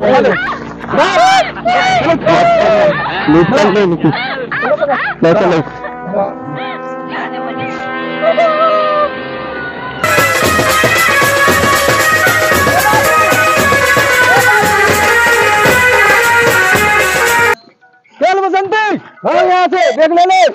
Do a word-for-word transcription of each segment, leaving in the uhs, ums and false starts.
चलो चल बसंती, हाँ यहाँ से देख ले ले।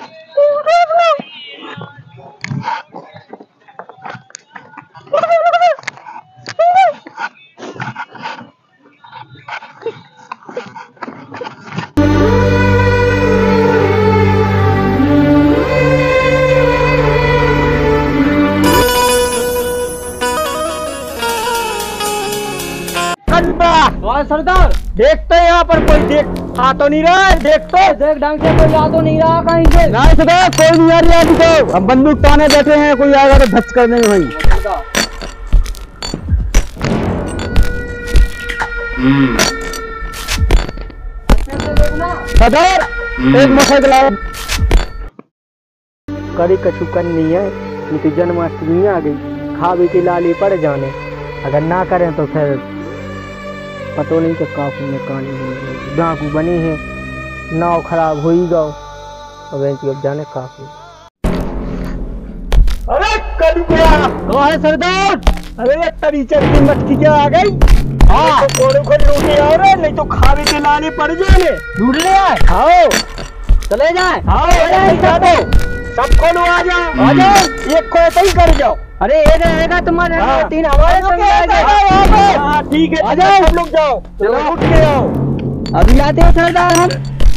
सरदार देखते हैं यहाँ पर कोई देख आ तो नहीं रहा है, देख तो देख ढंग से कोई आ तो नहीं रहा कहीं से। नहीं सरदार कोई नहीं आ रहा अभी तो, हम बंदूक ताने बैठे हैं, कोई आएगा तो धच कर देंगे भाई। सरदार एक मोटरसाइकिल आओ। कड़ी कछु करनी है, नहीं तो जन्माष्टमी आ गई, खा भी के लाली पड़ जाने, अगर ना करें तो फिर पतो नहीं कि काफी में कहानी हुई, डाकू बनी है, नाव खराब हो ही गो, अब अब जाने काफी। अरे कल क्या कहाँ है सरदार? अरे तरी चटनी मटकी क्या आ गई? हाँ तो कोड़े को लूटे आ रहे, नहीं तो खावे के लाने पड़ जाने। लूट ले आए? हाँ चले जाए। हाँ सबको लो आ जाओ, आ जाओ, एक को ऐसे ही कर जाओ। अरे ये रहेगा तुम्हारे तीन हमारे हाँ ठीक है, आ जाओ सब लोग जाओ, चलो उठ के आओ, अभी आते हैं सरदार हम।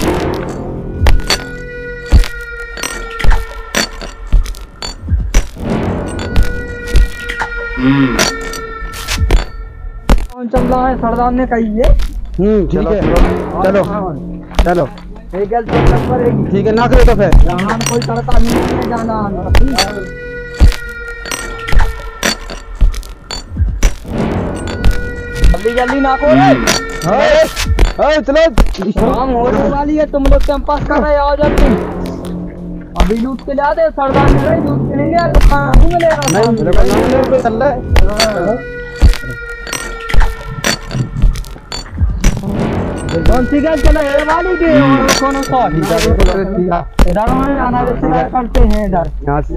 कौन चल रहा है सरदार ने कही है। हम्म ठीक है चलो चलो ठीक है ना करो तो फिर यहाँ कोई तड़का नहीं है जाना। जल्दी जल्दी ना को रे चलो शाम होने वाली है, तुम लोग कैंपस कर रहे आओ जल्दी। अभी लूट के ला दे सरदार ने, लूट के नहीं तो खाना नहीं मिलेगा। नहीं चल रहा है कौन सी गल चला है वाली के और कौन सा इधर में आना रिश्तेदार करते हैं, इधर यहाँ से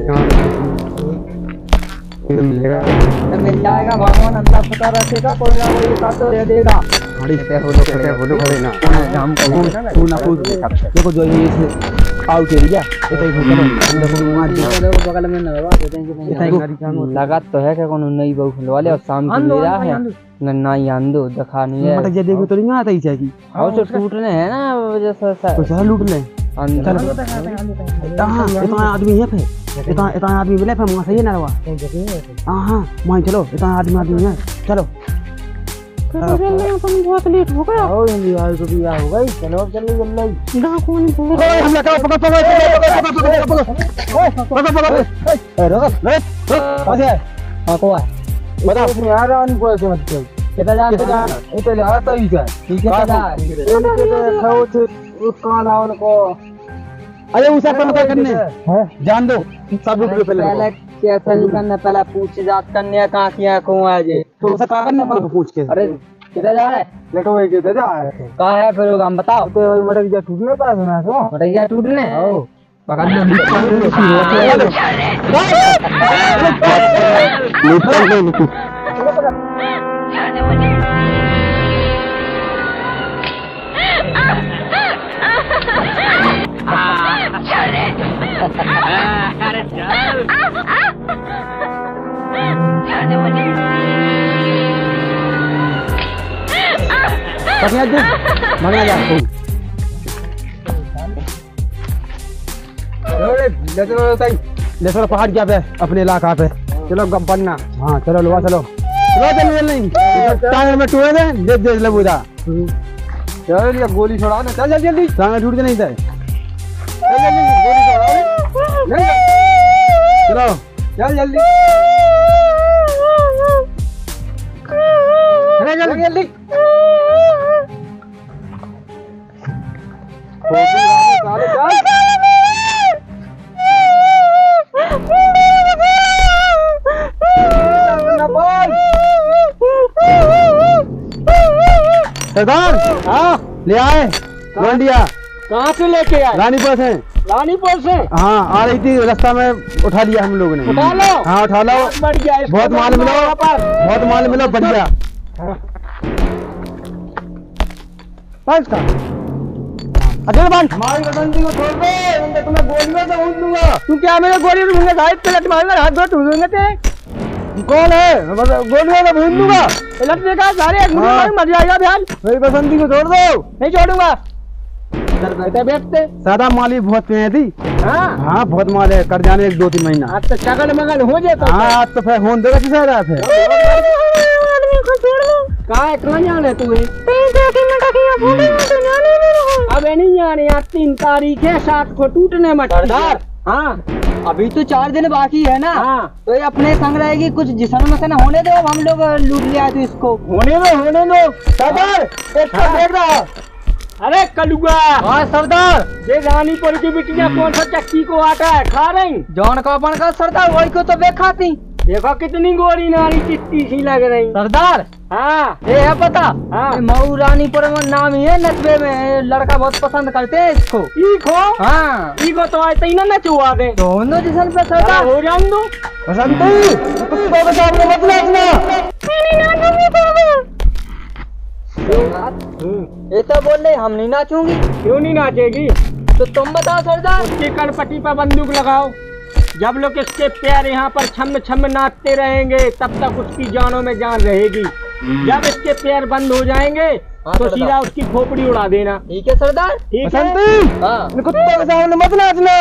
मिलेगा मिल जाएगा, भगवान अल्लाह पता रखेगा, कोई ना कोई साथ तो दे देगा। बड़ी पे हो लोग पे हो लोग खड़े ना जाम को तू ना पूछ देखो जो ये से आउट एरिया इतना ही भूखलो देखो मार देखो बगल में ना लगा लगा तो है कि कौन नई बहू खुलवाले और शाम को मेरा है नन्ना ही आंदो दिखा नहीं है मतलब ये देखो तो नहीं आता ही चाहिए और तो टूटने है ना वजह से तो सारा लूट ले अंदर हां इतना आदमी है फिर इतना इतना आदमी मिले फिर वहां सही है ना रवा हां हां मान चलो इतना आदमी आदमी है चलो चलने अपन बहुत लेट हो गया ओ यार को भी आ हो गई चलो अब जल्दी जल्दी ना कौन बोल ओए हम लगा पकड़ पकड़ पकड़ पकड़ पकड़ ए रुक रुक कहां से हां को है बता यार अन को ऐसे मत कर कितना जा कितना इधर ले आता ही है ठीक है जा इनके खाओ थे उसका नाम को अरे उसे पता करने है जान दो सब रुक पहले पहले कैसे नहीं करना, पहले पूछ जात करने कहां किया को आज तो उसे का करना पहले पूछ के। अरे किधर जा रहा है लेटो है किधर जा रहा है कहां है फिर हम बताओ तो मटक जा टूटने पास ना तो मटक जा टूटने ओ पकड़ लो मंगा जा ले चलो ले चलो पहाड़ क्या पे अपने इलाका पे चलो गप्पन्ना हाँ चलो लुआ चलो चलो चल नहीं टांगे में टूटे थे देख देख ले बुदा चल ये गोली छोड़ा ना चल जल्दी जल्दी टांगे टूट के नहीं थे जल्दी गोली छोड़ा चलो चल जल्दी जल्दी जल्दी सरदार हाँ ले आए गोंडिया कहाँ से लेके आए? रानीपुर से। रानीपुर से। हाँ आ रही थी, रास्ता में उठा लिया हम लोगों ने। उठा लो। हाँ उठा लो। बढ़िया, बहुत माल मिला, बहुत माल मिला, बढ़िया। बस का अजय बंद हमारी बसंती को छोड़ दो, तुम्हें गोली में से ऊँट दूंगा। तू क्या मेरे गोली में ढूंढे साइड पे लट मारना, हाथ दो ढूंढेंगे ते कौन है? गोली में ढूंढ दूंगा। लट देखा सारे मर जाएगा ध्यान। मेरी बसंती को छोड़ दो। नहीं छोड़ूंगा। बैठे बैठते सादा माली बहुत पे थी। हाँ हाँ बहुत माल है, कर जाने एक दो तीन महीना। आज तो चगल मगल हो जाता। हाँ आज तो फिर होन देगा किसी रात है। कहाँ है? कहाँ जाने तुम्हें? अब नहीं जाने, आज तीन तारीख है, सात को टूटने मत। सरदार हाँ अभी तो चार दिन बाकी है ना। हाँ तो ये अपने संग रहेगी, कुछ जिसन मसन होने दो, हम लोग लूट लिया तो इसको। होने दो होने दो सरदार। एक देख रहा। अरे कलुआ। हाँ सरदार। ये रानीपुर की बिटिया कौन सा चक्की को आटा है खा रही? जौन का अपन का सरदार वही को तो बेखाती। देखो कितनी गोरी नारी चिट्टी सी लग रही। सरदार हाँ ये है पता। हाँ मऊ रानीपुर में नाम ही है, नचबे में लड़का बहुत पसंद करते हैं इसको। इको हाँ इको तो ऐसे ही ना नचवा दे दोनों जिसन पे सरदार। हो जान दो बसंती कुत्तों के सामने मत नाचना। ऐसा बोल रहे हम नहीं नाचूंगी। क्यों नहीं नाचेगी? तो तुम बताओ सरदार। उसकी कनपट्टी पर बंदूक लगाओ, जब लोग इसके पैर यहाँ पर छम छम नाचते रहेंगे तब तक उसकी जानों में जान रहेगी। जब इसके पैर बंद हो जाएंगे तो सीधा उसकी खोपड़ी उड़ा देना। ठीक है सरदार? ठीक है। हाँ कुत्तों के सामने मत नाचना।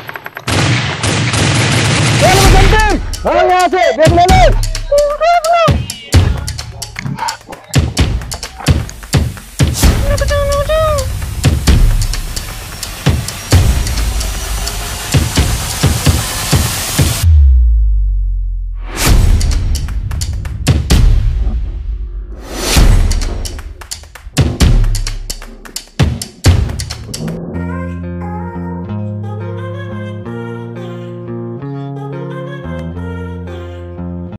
यहाँ से देख ले।